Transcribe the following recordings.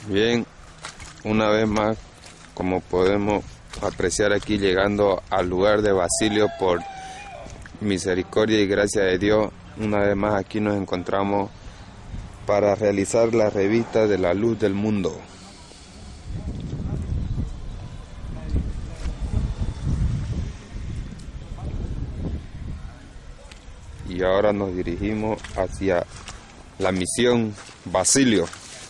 Bien, una vez más, como podemos apreciar aquí, llegando al lugar de Basilio por misericordia y gracia de Dios, una vez más aquí nos encontramos para realizar la revista de la luz del mundo. Y ahora nos dirigimos hacia la misión Basilio.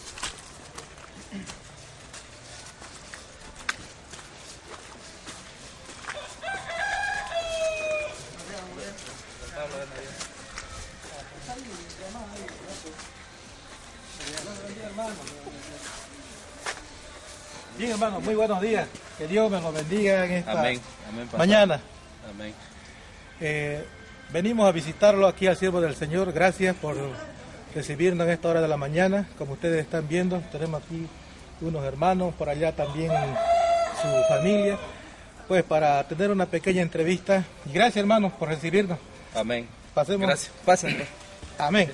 Bien, hermano, muy buenos días. Que Dios me lo bendiga en esta Amén, mañana. Amén. Venimos a visitarlo aquí al siervo del Señor. Gracias por recibirnos en esta hora de la mañana. Como ustedes están viendo, tenemos aquí unos hermanos, por allá también su familia, pues para tener una pequeña entrevista. Y gracias, hermanos, por recibirnos. Amén. Pasemos. Gracias. Pásenle. Amén.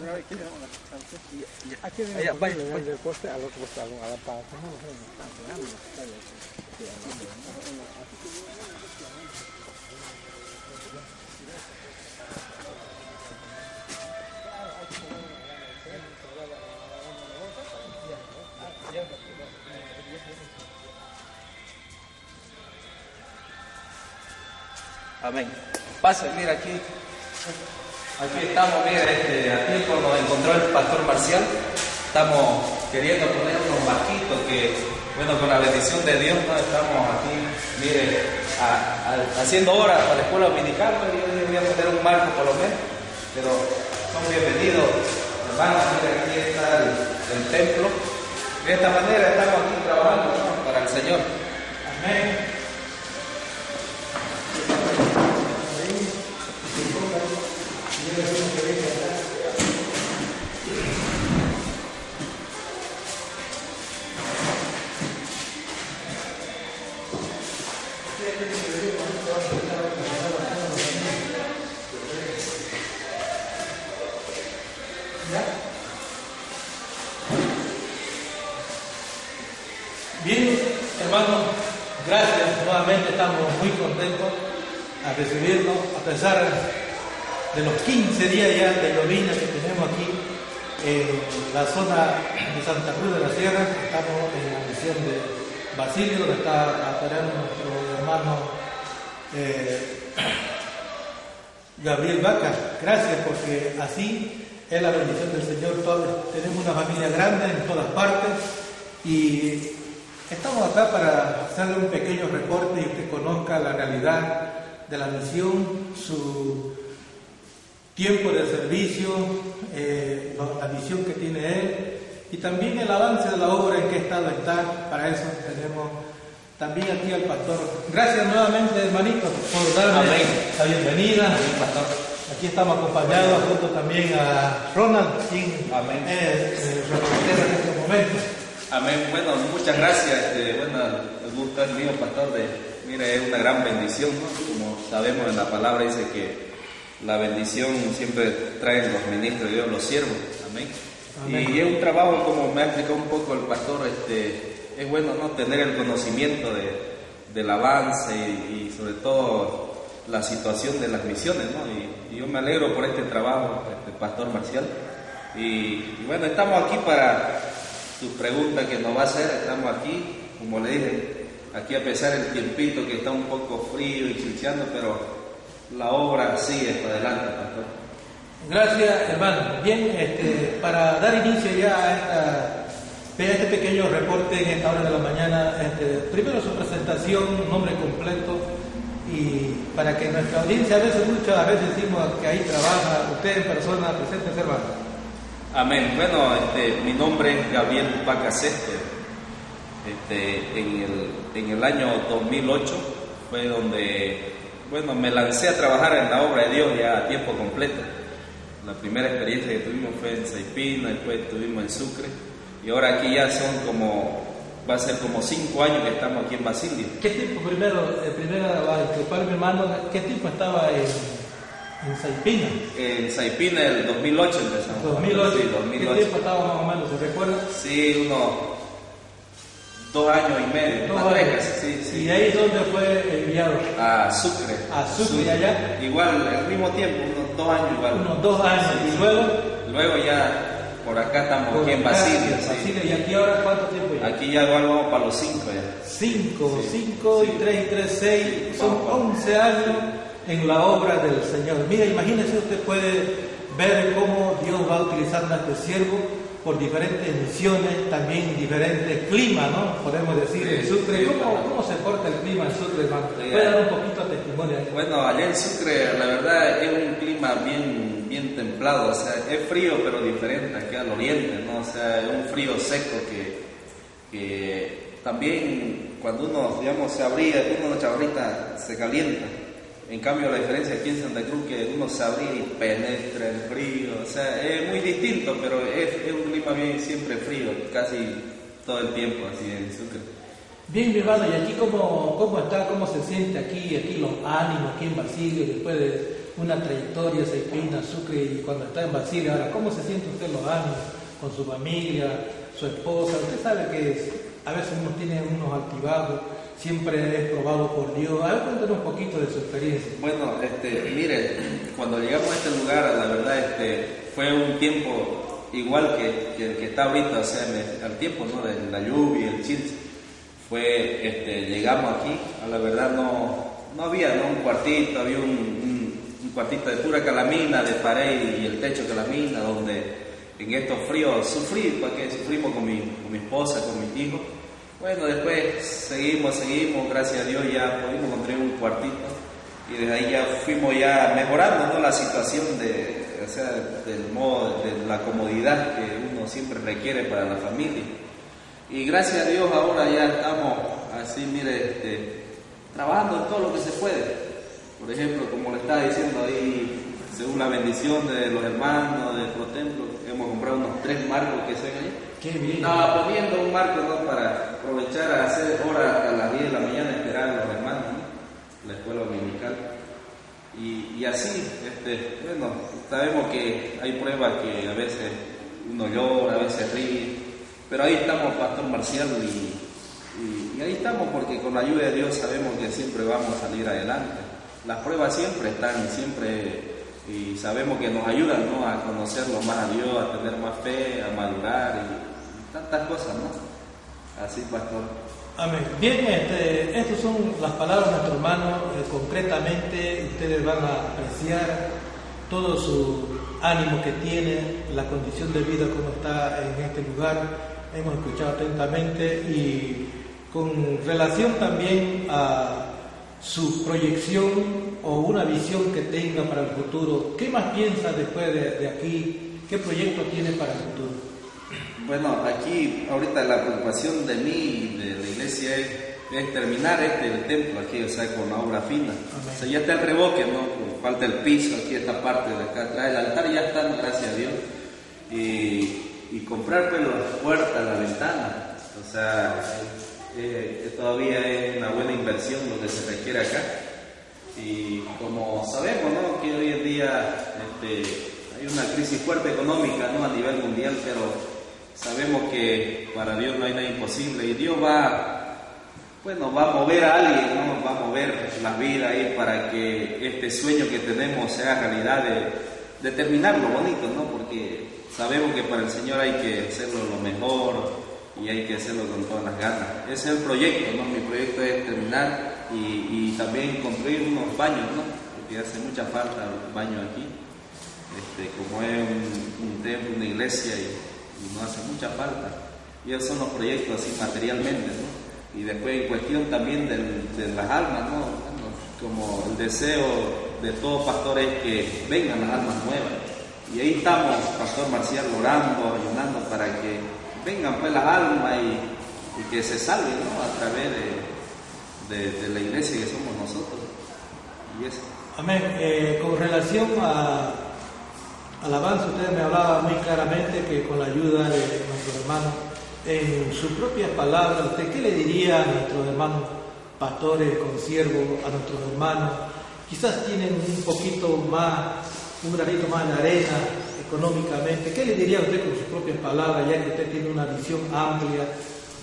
Amén. Pasen, mira aquí. Aquí estamos, mira, a tiempo nos encontró el pastor Marcial. Estamos queriendo poner unos barquitos que, bueno, con la bendición de Dios, ¿no? Estamos aquí, mire, haciendo horas para la escuela dominical. Yo voy a poner un marco por lo menos, pero son bienvenidos, hermanos. Mira, aquí está el templo. De esta manera estamos aquí trabajando, ¿no? Para el Señor. Amén. Bien, hermanos, gracias. Nuevamente estamos muy contentos a recibirnos, a pesar de los 15 días ya de llovizna que tenemos aquí en la zona de Santa Cruz de la Sierra. Estamos en la misión de Basilio, donde está esperando nuestro hermano Gabriel Vaca. Gracias, porque así es la bendición del Señor. Todos tenemos una familia grande en todas partes y estamos acá para hacerle un pequeño reporte y que conozca la realidad de la misión, su tiempo de servicio, la visión que tiene él y también el avance de la obra en qué estado está. Para eso tenemos también aquí al pastor. Gracias nuevamente, hermanito, por darme la bienvenida. Amén, pastor. Aquí estamos acompañados junto también a Ronald, quien Amén. es reportero en este momento. Amén. Bueno, muchas gracias. Bueno, el gusto es mío, pastor. Mire, es una gran bendición, ¿no? Como sabemos en la palabra dice que la bendición siempre traen los ministros de Dios, los siervos. Amén. Amén. Y es un trabajo, como me ha explicado un poco el pastor, es bueno, ¿no? Tener el conocimiento del avance y sobre todo la situación de las misiones, ¿no? Y yo me alegro por este trabajo, pastor Marcial. Y bueno, estamos aquí para sus preguntas que nos va a hacer. Estamos aquí, como le dije, aquí a pesar del tiempito que está un poco frío y chilcheando, pero la obra sigue para adelante, pastor. Gracias, hermano. Bien, para dar inicio ya a este pequeño reporte en esta hora de la mañana, primero su presentación, nombre completo, y para que nuestra audiencia, muchas veces decimos que ahí trabaja usted en persona, presente, hermano. Amén. Bueno, mi nombre es Gabriel Vaca Césped. En el año 2008 fue donde, bueno, me lancé a trabajar en la obra de Dios ya a tiempo completo. La primera experiencia que tuvimos fue en Saipina, después estuvimos en Sucre, y ahora aquí ya va a ser como 5 años que estamos aquí en Basilio. ¿Qué tiempo, mi hermano, qué tiempo estaba en Saipina? En Saipina el 2008 empezamos. 2008. Sí, 2008. ¿Qué tiempo estaba más o menos, se recuerda? Sí, 2 años y medio. 2 años. Sí, sí. ¿Y ahí dónde fue enviado? A Sucre. A Sucre, y allá. Igual, al mismo tiempo, unos 2 años igual. Unos 2 años. Sí, ¿Y luego? Luego ya, por acá estamos, Por aquí en acá, Basilio. Basilio. ¿Y aquí ahora cuánto tiempo ya? Aquí ya igual vamos para los 5 ya. 5 Sí. y 3, 6, son 11 años en la obra del Señor. Mira, imagínese, usted puede ver cómo Dios va utilizando a este siervo por diferentes misiones, también diferentes climas, ¿no? Podemos decir, en Sucre. ¿Cómo se porta el clima en Sucre, hermano? ¿Puede dar un poquito de testimonio ahí? Bueno, allá en Sucre, la verdad, es un clima bien templado, o sea, es frío pero diferente aquí al oriente, ¿no? O sea, es un frío seco que también cuando uno, digamos, se abría, una chavarrita se calienta. En cambio, la diferencia aquí en Santa Cruz que uno se abría y penetra el frío, o sea, es muy distinto, pero es un clima bien siempre frío, casi todo el tiempo así en Sucre. Bien, mi hermano, ¿y aquí cómo está, cómo se siente aquí los ánimos aquí en Basilio, después de una trayectoria, se peina Sucre y cuando está en Basilio? Ahora, ¿cómo se siente usted los ánimos con su familia, su esposa? Usted sabe que a veces uno tiene unos altibajos, siempre es probado por Dios. A ver, cuéntanos un poquito de su experiencia. Bueno, mire, cuando llegamos a este lugar, la verdad, fue un tiempo igual que el que está ahorita, o sea, al tiempo, ¿no? De la lluvia, el chilce. Llegamos aquí, a la verdad no había, ¿no? Un cuartito, había un cuartito de pura calamina, de pared y el techo calamina, donde en estos fríos sufrimos con mi esposa, con mis hijos. Bueno, después seguimos, gracias a Dios ya pudimos encontrar un cuartito y desde ahí ya fuimos ya mejorando, ¿no? La situación del modo, de la comodidad que uno siempre requiere para la familia. Y gracias a Dios ahora ya estamos así, mire, trabajando en todo lo que se puede. Por ejemplo, como le estaba diciendo ahí, según la bendición de los hermanos de Protemplo, hemos comprado unos 3 marcos que se ven ahí. Qué bien. Estaba poniendo un marco, ¿no? Para aprovechar a hacer horas hasta las 10 de la mañana, esperar a los hermanos, ¿no? La escuela dominical. Y así, bueno, sabemos que hay pruebas que a veces uno llora, a veces ríe, pero ahí estamos, Pastor Marcial, y ahí estamos porque con la ayuda de Dios sabemos que siempre vamos a salir adelante. Las pruebas siempre están, y sabemos que nos ayudan, ¿no? A conocerlo más a Dios, a tener más fe, a madurar y tantas cosas, ¿no? Así, Pastor. Amén. Bien, estas son las palabras de nuestro hermano. Concretamente, ustedes van a apreciar todo su ánimo que tiene, la condición de vida como está en este lugar. Hemos escuchado atentamente y con relación también a su proyección o una visión que tenga para el futuro. ¿Qué más piensa después de aquí? ¿Qué proyecto tiene para el futuro? Bueno, aquí ahorita la preocupación de mí y de la iglesia es terminar el templo aquí, o sea, con la obra fina. Amén. O sea, ya está el revoque, ¿no? Falta el piso aquí, esta parte de acá atrás. El altar ya está, gracias a Dios. Y comprar pues las puertas, la ventana. O sea, todavía es una buena inversión lo que se requiere acá. Y como sabemos, ¿no? Que hoy en día hay una crisis fuerte económica, ¿no? A nivel mundial, pero sabemos que para Dios no hay nada imposible y Dios va a mover a alguien, ¿no? Va a mover las vidas ahí para que este sueño que tenemos sea realidad de terminar lo bonito, ¿no? Porque sabemos que para el Señor hay que hacerlo lo mejor y hay que hacerlo con todas las ganas. Ese es el proyecto, ¿no? Mi proyecto es terminar y también construir unos baños, ¿no? Porque hace mucha falta los baños aquí, como es un templo, una iglesia y nos hace mucha falta. Y esos son los proyectos así materialmente, ¿no? Y después en cuestión también de las almas, ¿no? Bueno, como el deseo de todo pastor es que vengan las almas nuevas. Y ahí estamos, Pastor Marcial, orando, ayunando para que vengan pues las almas y que se salven, ¿no? A través de la iglesia que somos nosotros. Y eso. Amén. Con relación a alabanza, usted me hablaba muy claramente que con la ayuda de nuestros hermanos, en sus propias palabras, ¿usted qué le diría a nuestros hermanos pastores, consiervos, a nuestros hermanos? Quizás tienen un poquito más, un granito más de arena económicamente. ¿Qué le diría a usted con sus propias palabras, ya que usted tiene una visión amplia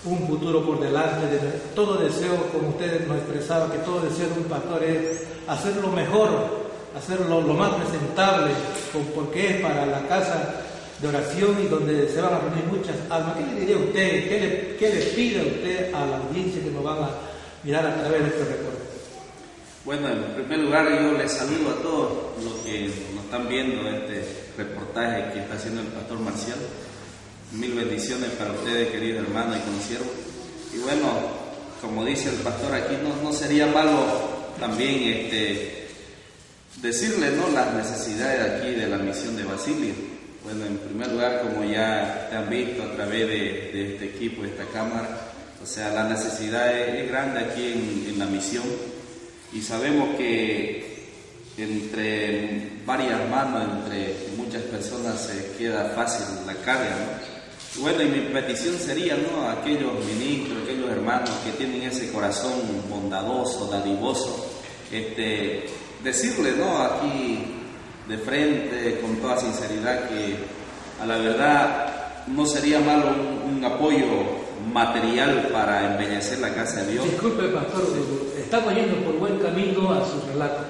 un futuro por delante. Todo deseo, como usted nos expresaba, que todo deseo de un pastor es hacerlo mejor, hacerlo lo más presentable, porque es para la casa de oración y donde se van a reunir muchas almas. ¿Qué le diría a usted? ¿Qué le pide a usted a la audiencia que nos van a mirar a través de este reporte? Bueno, en primer lugar yo les saludo a todos los que nos están viendo este reportaje que está haciendo el pastor Marcial. Mil bendiciones para ustedes, queridos hermanos y consiervos. Y bueno, como dice el pastor aquí, no sería malo también decirle, ¿no?, las necesidades aquí de la misión de Basilio. Bueno, en primer lugar, como ya te han visto a través de este equipo, de esta cámara, o sea, la necesidad es grande aquí en la misión, y sabemos que entre varias manos, entre muchas personas se queda fácil la carga, ¿no? Bueno, y mi petición sería, ¿no?, a aquellos ministros, aquellos hermanos que tienen ese corazón bondadoso, dadivoso, decirle, ¿no?, aquí de frente, con toda sinceridad, que a la verdad no sería malo un apoyo material para embellecer la casa de Dios. Disculpe, pastor, estamos yendo por buen camino a su relato.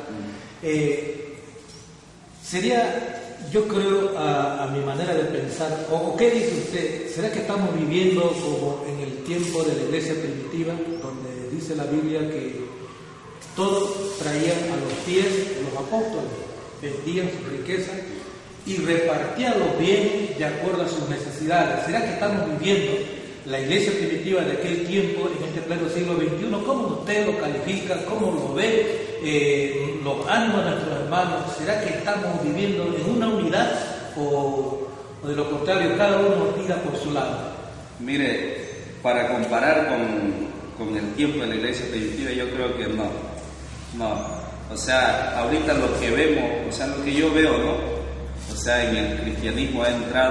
Sería, yo creo, a mi manera de pensar, o ¿qué dice usted? ¿Será que estamos viviendo como en el tiempo de la iglesia primitiva, donde dice la Biblia que todos traían a los pies los apóstoles, vendían su riqueza y repartían los bienes de acuerdo a sus necesidades? ¿Será que estamos viviendo la iglesia primitiva de aquel tiempo en este pleno siglo XXI? ¿Cómo usted lo califica? ¿Cómo lo ve? ¿Los ánimos de nuestros hermanos? ¿Será que estamos viviendo en una unidad o de lo contrario cada uno tira por su lado? Mire, para comparar con el tiempo de la iglesia primitiva, yo creo que no. O sea, ahorita lo que vemos, o sea, lo que yo veo, ¿no? O sea, en el cristianismo ha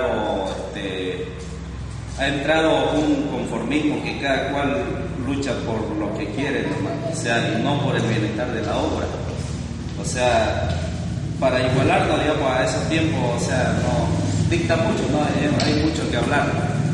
entrado un conformismo que cada cual lucha por lo que quiere, ¿no? O sea, y no por el bienestar de la obra. O sea, para igualarnos, digamos, a esos tiempos, o sea, no dicta mucho, ¿no? Hay mucho que hablar.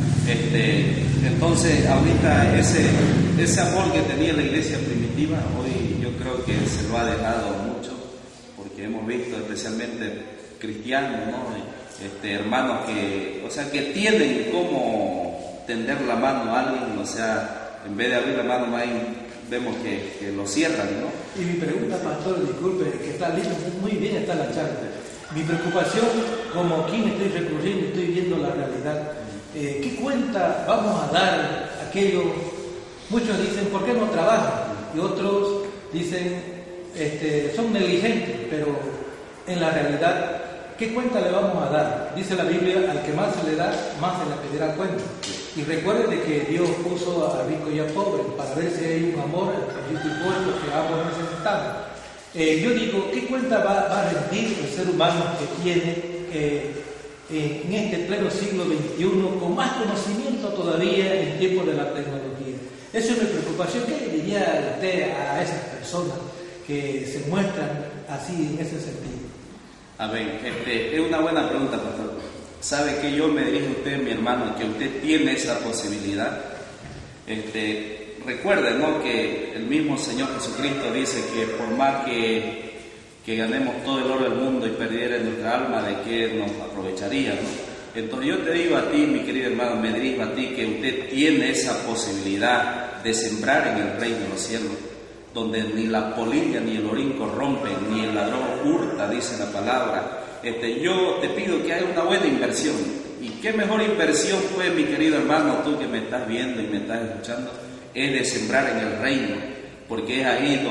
Entonces, ahorita ese amor que tenía la iglesia primitiva, hoy yo creo que se lo ha dejado mucho, porque hemos visto especialmente cristianos, ¿no?, hermanos que, o sea, que tienen como tender la mano a alguien, o sea, en vez de abrir la mano, más vemos que lo cierran, ¿no? Y mi pregunta, pastor, disculpe, que está lindo, muy bien está la charla. Mi preocupación, como quien estoy recurriendo, estoy viendo la realidad. ¿Qué cuenta vamos a dar a aquellos? Muchos dicen, ¿por qué no trabajan? Y otros dicen, son negligentes, pero en la realidad, ¿qué cuenta le vamos a dar? Dice la Biblia, al que más se le da, más se le pedirá cuenta. Y recuerden de que Dios puso a rico y a pobre para ver si hay un amor entre rico y pobre, que ambos necesitamos. Yo digo, ¿qué cuenta va a rendir el ser humano que tiene en este pleno siglo XXI, con más conocimiento todavía en tiempos de la tecnología? Esa es mi preocupación. ¿Qué le diría usted a esas personas que se muestran así en ese sentido? A ver, es una buena pregunta, pastor. ¿Sabe que yo me dirijo a usted, mi hermano, que usted tiene esa posibilidad? Recuerde, ¿no?, que el mismo Señor Jesucristo dice que por más que ganemos todo el oro del mundo y perdiera nuestra alma, ¿de qué nos aprovecharía, no? Entonces yo te digo a ti, mi querido hermano, me dirijo a ti, que usted tiene esa posibilidad de sembrar en el reino de los cielos, donde ni la polilla ni el orín corrompen, ni el ladrón hurta, dice la palabra. Yo te pido que haga una buena inversión. ¿Y qué mejor inversión, pues, mi querido hermano, tú que me estás viendo y me estás escuchando, es de sembrar en el reino? Porque es ahí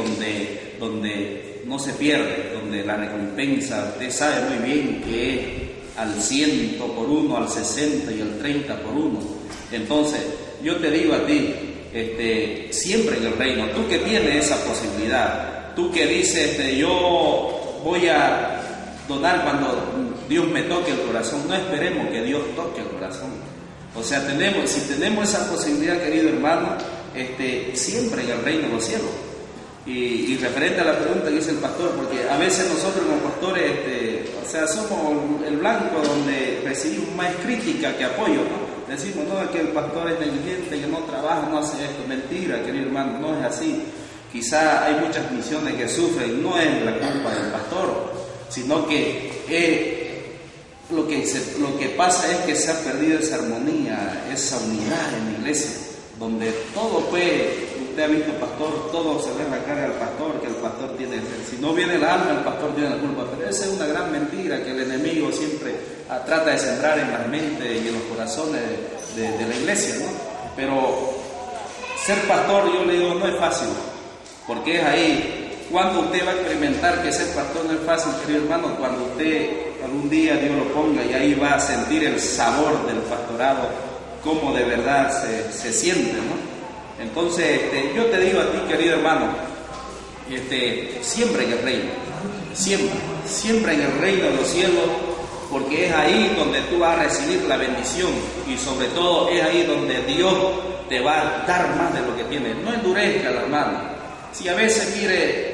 donde no se pierde, donde la recompensa, usted sabe muy bien que es al 100 por 1, al 60 y al 30 por 1. Entonces, yo te digo a ti, siempre en el reino, tú que tienes esa posibilidad, tú que dices, yo voy a donar cuando Dios me toque el corazón, no esperemos que Dios toque el corazón. O sea, si tenemos esa posibilidad, querido hermano, siempre en el reino de los cielos. Y referente a la pregunta que hizo el pastor, porque a veces nosotros como pastores, o sea, somos el blanco donde recibimos más crítica que apoyo, ¿no? Decimos, no, que el pastor es negligente, que no trabaja, no hace esto. Mentira, querido hermano, no es así. Quizá hay muchas misiones que sufren, no es la culpa del pastor, sino que lo que pasa es que se ha perdido esa armonía, esa unidad en la iglesia, donde todo usted ha visto pastor, todo se ve la cara al pastor, que el pastor tiene, si no viene el alma, el pastor tiene la culpa. Pero esa es una gran mentira que el enemigo siempre trata de sembrar en las mentes y en los corazones de la iglesia, ¿no? Pero ser pastor, yo le digo, no es fácil, porque es ahí. Cuando usted va a experimentar que ser pastor no es fácil, querido hermano, cuando usted algún día Dios lo ponga y ahí va a sentir el sabor del pastorado, cómo de verdad se siente, ¿no? Entonces, yo te digo a ti, querido hermano, siempre en el reino, siempre en el reino de los cielos, porque es ahí donde tú vas a recibir la bendición y sobre todo es ahí donde Dios te va a dar más de lo que tienes. No endurezca, hermano. Si a veces, mire,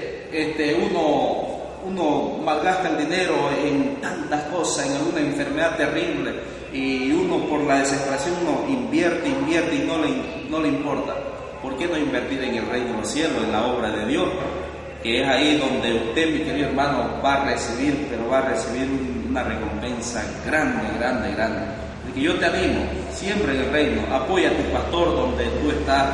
uno malgasta el dinero en tantas cosas, en alguna enfermedad terrible, y uno por la desesperación uno invierte y no le importa. ¿Por qué no invertir en el reino de los cielos, en la obra de Dios? Que es ahí donde usted, mi querido hermano, va a recibir una recompensa grande. Así que yo te animo, siempre en el reino, apoya a tu pastor donde tú estás,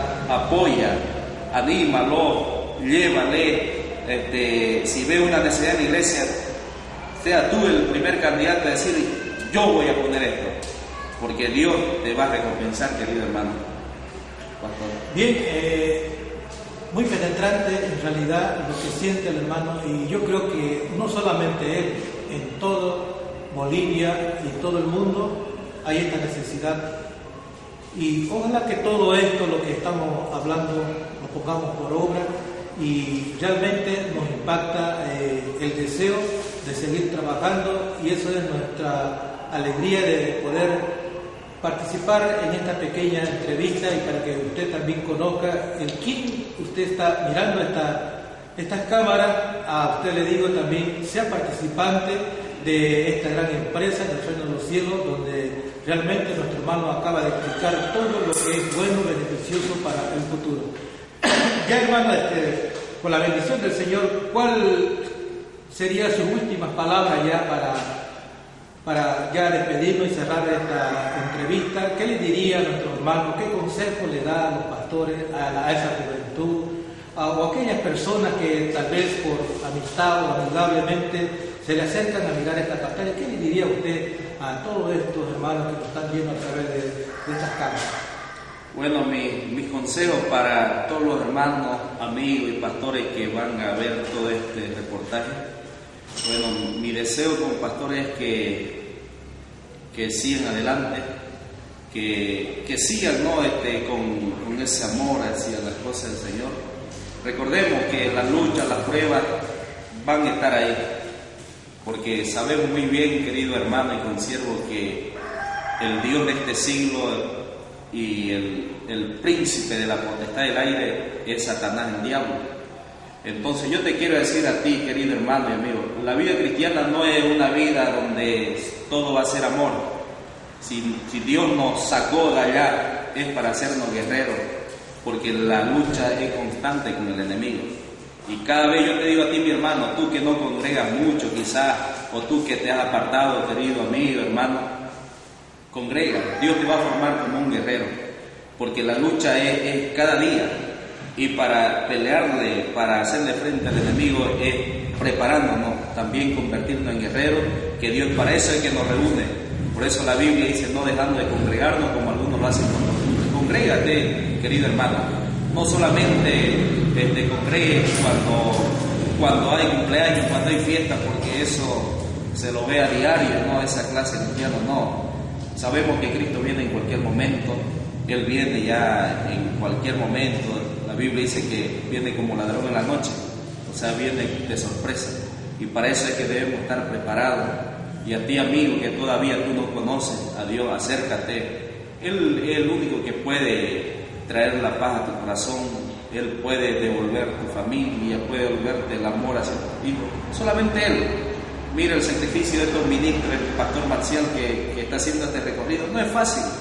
anímalo, llévale. Si ve una necesidad en la iglesia, sea tú el primer candidato a decir, yo voy a poner esto, porque Dios te va a recompensar, querido hermano. Pastor. Bien, muy penetrante en realidad lo que siente el hermano, y yo creo que no solamente él, en todo Bolivia y en todo el mundo hay esta necesidad, y ojalá que todo esto, lo que estamos hablando, lo pongamos por obra y realmente nos impacta el deseo de seguir trabajando, y eso es nuestra alegría de poder participar en esta pequeña entrevista, y para que usted también conozca el quién usted está mirando estas cámaras. A usted le digo también, sea participante de esta gran empresa del Reino de los Cielos, donde realmente nuestro hermano acaba de explicar todo lo que es bueno, beneficioso para el futuro. Ya, hermano, con la bendición del Señor, ¿cuál sería sus últimas palabras ya para ya despedirnos y cerrar esta entrevista? ¿Qué le diría a nuestro hermano? ¿Qué consejo le da a los pastores, a esa juventud, o a aquellas personas que tal vez por amistad o amigablemente se le acercan a mirar esta pantalla? ¿Qué le diría usted a todos estos hermanos que nos están viendo a través de estas cámaras? Bueno, mis consejos para todos los hermanos, amigos y pastores que van a ver todo este reportaje. Bueno, mi deseo como pastor es que sigan adelante, que sigan, ¿no? con ese amor hacia las cosas del Señor. Recordemos que las luchas, las pruebas van a estar ahí, porque sabemos muy bien, querido hermano y consiervo, que el Dios de este siglo y el príncipe de la potestad del aire es Satanás, el diablo. Entonces yo te quiero decir a ti, querido hermano y amigo, la vida cristiana no es una vida donde todo va a ser amor. Si Dios nos sacó de allá es para hacernos guerreros, porque la lucha es constante con el enemigo. Y cada vez yo te digo a ti, mi hermano, tú que no congregas mucho quizás, o tú que te has apartado, querido amigo, hermano, congrega. Dios te va a formar como un guerrero, porque la lucha es cada día. Y para pelearle, para hacerle frente al enemigo, es preparándonos, también convertirnos en guerreros, que Dios para eso es que nos reúne. Por eso la Biblia dice, no dejando de congregarnos como algunos lo hacen por costumbre. Congrégate, querido hermano. No solamente congregues cuando hay cumpleaños, cuando hay fiestas, porque eso se lo ve a diario, ¿no? Esa clase cristiana, no. Sabemos que Cristo viene en cualquier momento, Él viene ya en cualquier momento. La Biblia dice que viene como ladrón en la noche, o sea, viene de sorpresa. Y para eso es que debemos estar preparados. Y a ti, amigo, que todavía tú no conoces a Dios, acércate. Él es el único que puede traer la paz a tu corazón. Él puede devolver tu familia, puede devolverte el amor hacia tus hijos. Solamente Él. Mira el sacrificio de estos ministros, el pastor Marcial que está haciendo este recorrido. No es fácil,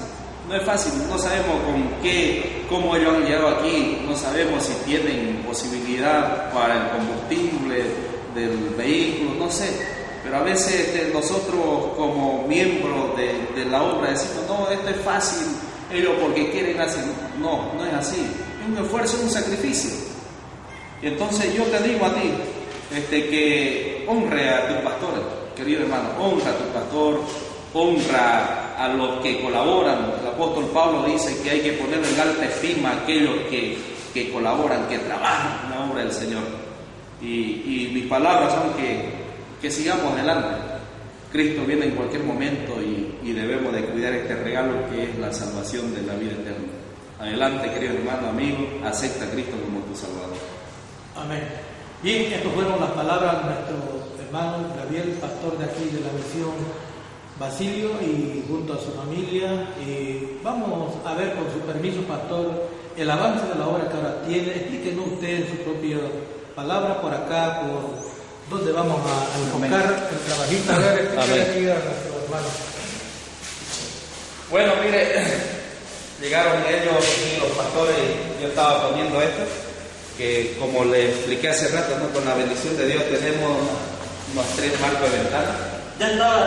no es fácil, no sabemos cómo ellos han llegado aquí, no sabemos si tienen posibilidad para el combustible del vehículo, no sé, pero a veces nosotros como miembros de la obra decimos, no, esto es fácil, ellos porque quieren hacer, no es así, es un esfuerzo, es un sacrificio. Y entonces yo te digo a ti, que honre a tus pastores, querido hermano, honra a tu pastor, honra a los que colaboran. El apóstol Pablo dice que hay que poner en alta estima a aquellos que colaboran, que trabajan en la obra del Señor. Y mis palabras son que sigamos adelante. Cristo viene en cualquier momento y debemos de cuidar este regalo que es la salvación de la vida eterna. Adelante, querido hermano, amigo, acepta a Cristo como tu Salvador. Amén. Bien, estas fueron las palabras de nuestro hermano Gabriel, pastor de aquí de la misión Basilio, y junto a su familia. Y vamos a ver, con su permiso, pastor, el avance de la obra que ahora tiene. Explíquenos usted en su propia palabra por acá, por dónde vamos a enfocar el trabajito. A ver, explíquenle a nuestro hermano. Bueno, mire, llegaron ellos y los pastores, yo estaba poniendo esto, que como les expliqué hace rato, ¿no? Con la bendición de Dios tenemos unos 3 marcos de ventana. Ya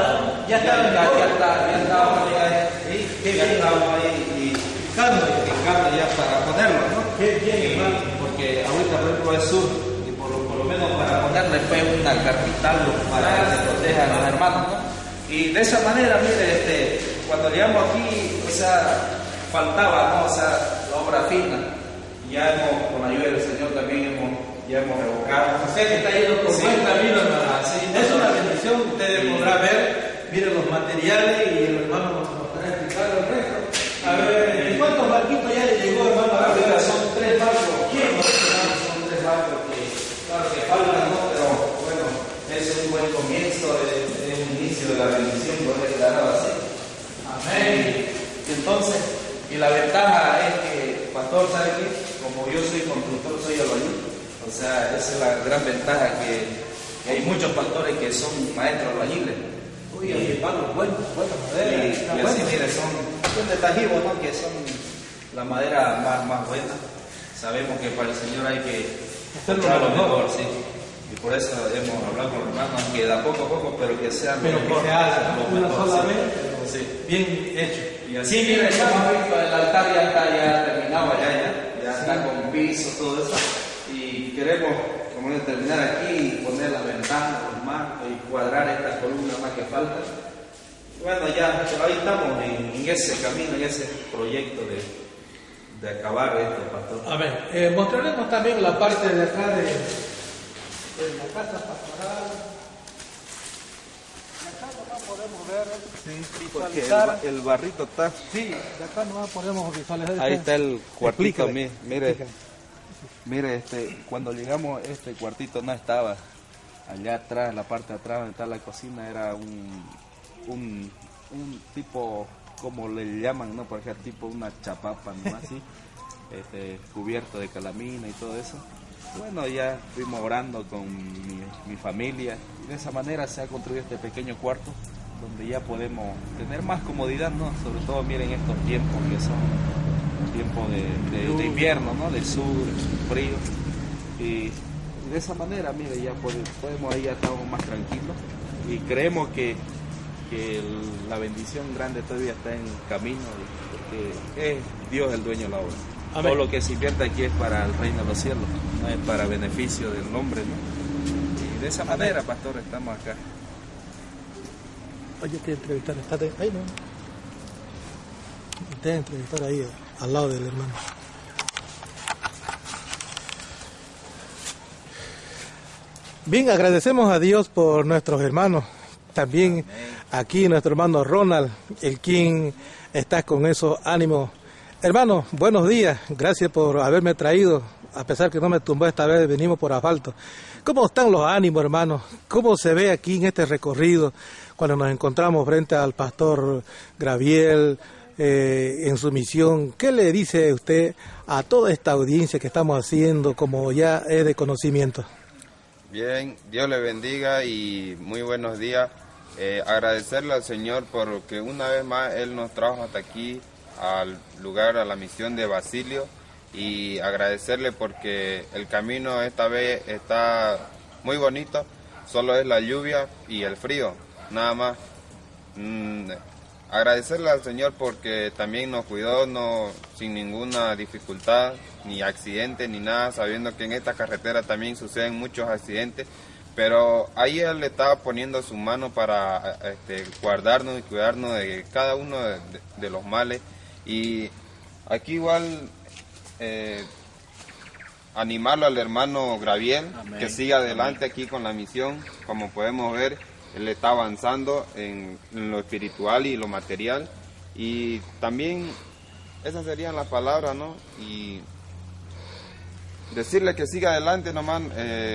estábamos ahí y fijando ya para ponerlo, ¿no? Qué bien, hermano. Porque ahorita, por ejemplo, es sur, y por lo menos para ponerle fue una capital para que se protejan a los hermanos, ¿no? Y de esa manera, mire, cuando llegamos aquí, o sea, faltaba, ¿no? O sea, la obra fina. Ya con la ayuda del Señor también hemos revocado. Usted que está yendo por buen camino, hermano. Es una bendición, ustedes podrán ver, miren los materiales y el hermano nos estará explicando el resto. A ver, ¿cuántos barquitos ya le llegó, hermano? A ver, son 3 barcos. ¿Quién? Son 3 barcos que, claro, que faltan, ¿no? Pero bueno, es un buen comienzo, es un inicio de la bendición, poder declararlo así. Amén. Entonces, y la ventaja es que, pastor, ¿sabe qué? Como yo soy constructor, soy albañil. O sea, esa es la gran ventaja, que hay muchos pastores que son maestros albañiles. Uy, hermano, buena madera. Y así, mire, son detallismos, ¿no? Que son la madera más buena. Sabemos que para el Señor hay que hacerlo lo mejor, sí. Y por eso hemos hablado con los hermanos, que da poco a poco, pero que sea pero lo mejor. Que se haga una sola vez, sí. Bien hecho. Y así, mire, como has visto, el altar ya está terminado, ya está con piso, todo eso. Y queremos, como terminar aquí y poner las ventanas, los marcos y cuadrar estas columnas más que faltan. Bueno, ya, pero ahí estamos en ese camino, en ese proyecto de acabar esto, pastor. A ver, mostraremos también la parte de acá de la casa pastoral. Acá nomás podemos ver, visualizar. El barrito está. Sí, de acá nomás podemos visualizar. Ahí está el cuartito, mire. Explícale. Mire, cuando llegamos, este cuartito no estaba. Allá atrás, en la parte de atrás donde está la cocina, era un tipo, como le llaman, ¿no? Por ejemplo, tipo una chapapa, ¿no? Así, cubierto de calamina y todo eso. Bueno, ya fuimos orando con mi familia. Y de esa manera se ha construido este pequeño cuarto, donde ya podemos tener más comodidad, ¿no? Sobre todo, miren estos tiempos que son tiempo de invierno, ¿no? De sur, frío, y de esa manera, mire, ya podemos, ahí ya estamos más tranquilos y creemos que la bendición grande todavía está en camino, porque es Dios el dueño de la obra. Amén. Todo lo que se invierte aquí es para el reino de los cielos, no es para beneficio del hombre, ¿no? Y de esa manera, pastor, estamos acá. Oye, te entrevistar, estate ahí, ¿no? Te entrevistar ahí, al lado del hermano. Bien, agradecemos a Dios por nuestros hermanos. También aquí nuestro hermano Ronald, el quien está con esos ánimos. Hermano, buenos días. Gracias por haberme traído. A pesar que no me tumbó esta vez, venimos por asfalto. ¿Cómo están los ánimos, hermanos? ¿Cómo se ve aquí en este recorrido cuando nos encontramos frente al pastor Gabriel en su misión? ¿Qué le dice usted a toda esta audiencia que estamos haciendo, como ya es de conocimiento? Bien, Dios le bendiga y muy buenos días. Agradecerle al Señor porque una vez más Él nos trajo hasta aquí al lugar, a la misión de Basilio, y agradecerle porque el camino esta vez está muy bonito, solo es la lluvia y el frío, nada más. Agradecerle al Señor porque también nos cuidó sin ninguna dificultad, ni accidente, ni nada, sabiendo que en esta carretera también suceden muchos accidentes, pero ahí Él le estaba poniendo su mano para guardarnos y cuidarnos de cada uno de los males. Y aquí igual animarlo al hermano Gabriel, amén, que siga adelante, amén, aquí con la misión. Como podemos ver, él está avanzando en lo espiritual y lo material, y también esas serían las palabras, ¿no? Y decirle que siga adelante nomás,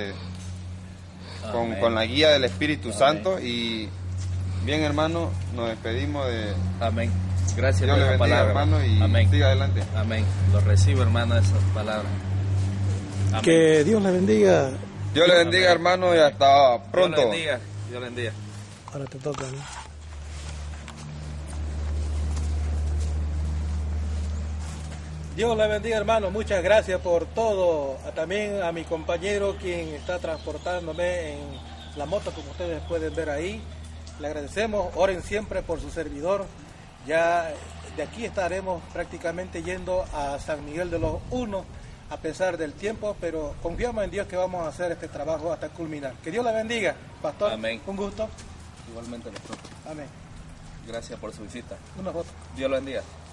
con la guía del Espíritu, amén, Santo. Y bien, hermano, nos despedimos de... Amén. Gracias Dios por le esa bendiga, palabra, hermano, y amén, siga adelante. Amén. Lo recibo, hermano, esas palabras. Amén. Que Dios le bendiga. Dios le bendiga, amén, hermano, y hasta pronto. Dios le bendiga. Dios le bendiga. Ahora te toca, ¿no? Dios le bendiga, hermano. Muchas gracias por todo. También a mi compañero, quien está transportándome en la moto, como ustedes pueden ver ahí. Le agradecemos. Oren siempre por su servidor. Ya de aquí estaremos prácticamente yendo a San Miguel de los Unos, a pesar del tiempo, pero confiamos en Dios que vamos a hacer este trabajo hasta culminar. Que Dios le bendiga, pastor. Amén. Un gusto. Igualmente, pastor. Amén. Gracias por su visita. Una foto. Dios lo bendiga.